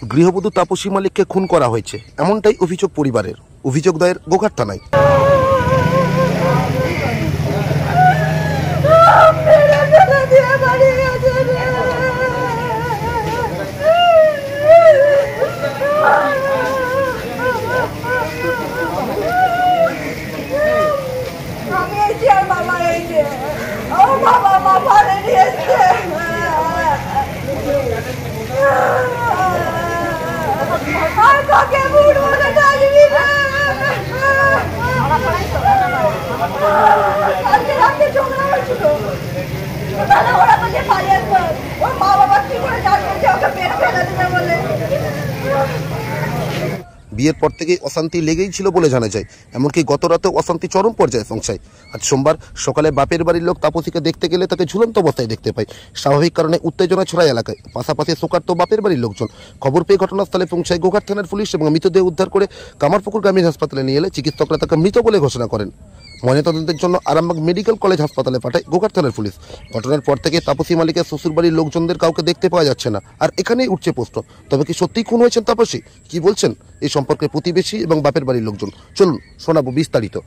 গৃহবধূ তাপসী মালিককে খুন করা হয়েছে, এমনটাই অভিযোগ পরিবারের। অভিযোগ দায়ের গোঘাট থানায়। বিয়ের পর থেকেই অশান্তি লেগেই ছিল বলে জানা যায়। এমনকি গত রাতেও অশান্তি চরম পর্যায়ে পৌঁছায়। আজ সোমবার সকালে বাপের বাড়ির লোক তাপসীকে দেখতে গেলে তাকে ঝুলন্ত অবস্থায় দেখতে পায়। স্বাভাবিক কারণে উত্তেজনা ছড়ায় এলাকায়। পাশাপাশি শোকার্ত বাপের বাড়ির লোকজন। খবর পেয়ে ঘটনাস্থলে পৌঁছায় গোঘাট থানার পুলিশ এবং মৃতদেহ উদ্ধার করে কামারপুকুর গ্রামীণ হাসপাতালে নিয়ে এলে চিকিৎসকরা তাকে মৃত বলে ঘোষণা করেন। ময়নাতদন্তের জন্য আরামবাগ মেডিকেল কলেজ হাসপাতালে পাঠায় গোঘাট থানার পুলিশ। ঘটনার পর থেকে তাপসী মালিকের শ্বশুরবাড়ির লোকজনদের কাউকে দেখতে পাওয়া যাচ্ছে না। আর এখানেই উঠছে প্রশ্ন, তবে কি সত্যিই খুন হয়েছেন তাপসী? কি বলছেন এই সম্পর্কে প্রতিবেশী এবং বাপের বাড়ির লোকজন? চলুন শোনাবো বিস্তারিত।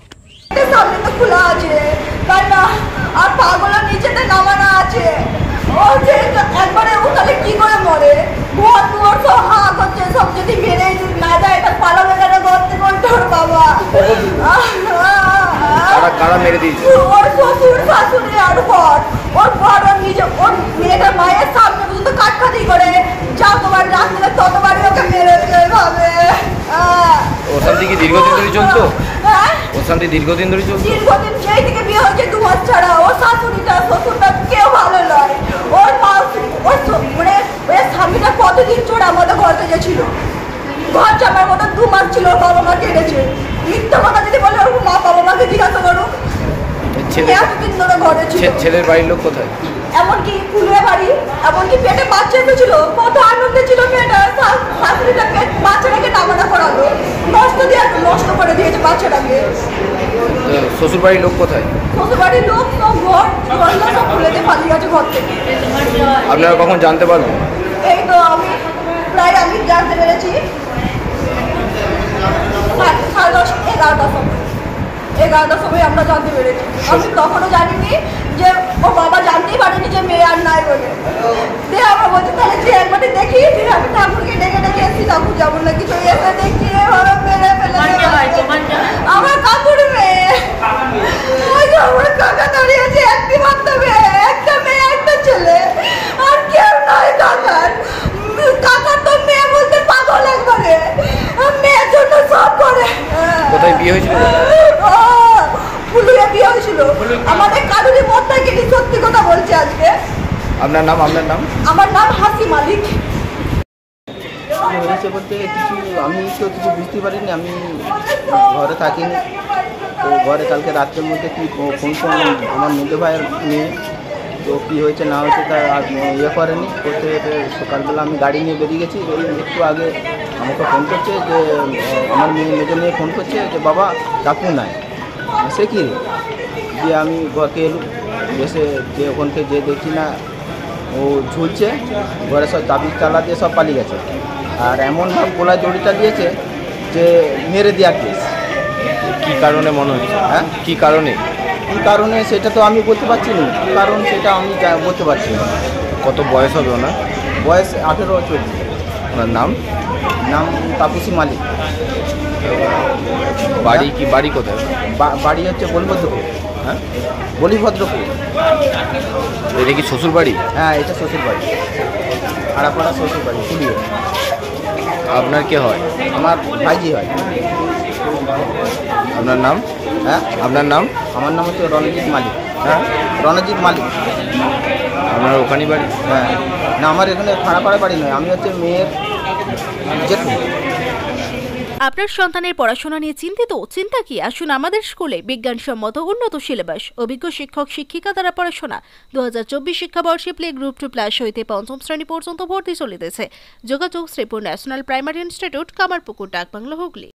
কারা মেরে দিয়েছে? ওর শ্বশুর শাশুড়ি আর বর। ওর বর ওর নিজে ওর মেয়েটার মায়ের সামনে পর্যন্ত কাটখাতি করে যতবার রাখলে ততবারই ওকে মেরে ভাবে। অশান্তি কি দীর্ঘদিন ধরে চলতো? অশান্তি দীর্ঘদিন ধরে চলতো? দীর্ঘদিন যেই থেকে বিয়ে হয়েছে 2 মাস ছাড়া। ওর শাশুড়িটা শ্বশুরটা কেউ ভালো নয়। ওর মা মানে ওর স্বামীটা কতদিন চোর আমাদের ঘর থেকে ছিল। ঘর জামার মতো 2 মাস ছিল, বাবা মা কেটেছে। মিথ্যা কথা যদি বলে ওর মা বাবা মাকে জিজ্ঞাসা করুক। ছেলের বাড়ির লোক কোথায়? এমনকি ফুলের বাড়ি, এমনকি পেটে বাচ্চা এসেছিল। কত আনন্দে ছিল মেয়েটা। শাশুড়িটা বাচ্চাটাকে নামানা করালো, নষ্ট করে দিয়েছে বাচ্চাটাকে। শ্বশুর বাড়ির লোক কোথায়? শ্বশুর বাড়ির লোক সব ঘর সব খুলে দিয়ে পালিয়ে গেছে ঘর থেকে। আপনারা কখন জানতে পারবেন? এই তো আমি জানতে পেরেছি 11টার সময় আমরা জানতে পেরেছি। আমি তখনও জানিনি যে ও বাবা জানতেই পারেনি যে মেয়ে আর নাই বলে। দিয়ে আমরা বলছি তাহলে যে একবার দেখি। আমি ঠাকুরকে ডেকে এসেছি, ঠাকুর যাবো না কিছু এসে দেখি মেরে ফেলে আমার কাকুর মেয়ে। ওই যে আমার কাকা দাঁড়িয়ে আছে, একটি মাত্র মেয়ে, একটা মেয়ে একটা ছেলে, আর কেউ নয় কাকার। কাকার তো মেয়ে বলতে পাগল একবারে, মেয়ের জন্য সব করে। কোথায় বিয়ে হয়েছিল? ফুলুয়া বিয়ে হয়েছিল। আমাদের কারুরই মত থাকে নি, সত্যি কথা বলছি আজকে। আপনার নাম? আমার নাম হাসি মালিক। হয়েছে বলতে কিছু আমি তো কিছু বুঝতে পারিনি। আমি ঘরে থাকিনি। তো ঘরে কালকে রাত্রের মধ্যে কি ফোন আমার মধ্যে ভাইয়ের মেয়ে, তো কী হয়েছে না হয়েছে তা ইয়ে করেনি। করতে সকালবেলা আমি গাড়ি নিয়ে বেরিয়ে গেছি। একটু আগে আমাকে ফোন করছে যে আমার মেজো মেয়ে ফোন করছে যে বাবা কাকু নাই। সে কি দিয়ে আমি ঘরকে এলুম। এসে যে ওখানকে যে দেখি না ও ঝুলছে, ঘরে সব চাবি তালা দিয়ে সব পালিয়ে গেছে। আর এমনভাবে গলায় দড়িটা দিয়েছে যে মেরে দেওয়ার কেস। কী কারণে মনে হচ্ছে? হ্যাঁ, কী কারণে সেটা তো আমি বলতে পারছি না। কী কারণ সেটা আমি বলতে পারছি না। কত বয়স হবে ওনার? বয়স 18 চলছে। ওনার নাম তাপসী মালিক। বাড়ি কোথায়? বাড়ি হচ্ছে বলিভদ্রপুর। হ্যাঁ, বলিভদ্রপুর। এটা কি শ্বশুর বাড়ি? হ্যাঁ, এটা শ্বশুর বাড়ি, আড়াপাড়া শ্বশুর বাড়ি ফুলিয়ে। আপনার কে হয়? আমার ভাইজি হয়। আপনার নাম? হ্যাঁ, আপনার নাম? আমার নাম হচ্ছে রণজিৎ মালিক। হ্যাঁ, রণজিৎ মালিক। আপনার ওখানে বাড়ি? হ্যাঁ, না আমার এখানে খাড়াপাড়া বাড়ি নয়, আমি হচ্ছে মেয়ের জেঠু। আপনার সন্তানের পড়াশোনা নিয়ে চিন্তিত? চিন্তা কি, আসুন আমাদের স্কুলে। বিজ্ঞানসম্মত উন্নত সিলেবাস, অভিজ্ঞ শিক্ষক শিক্ষিকা দ্বারা পড়াশোনা। 2024 শিক্ষাবর্ষে প্লে গ্রুপ 2+ হইতে 5ম শ্রেণী পর্যন্ত ভর্তি চলিতেছে। যোগাযোগ Sripur national primary institute, Kamarpukur, Dakbungalow, Hooghly.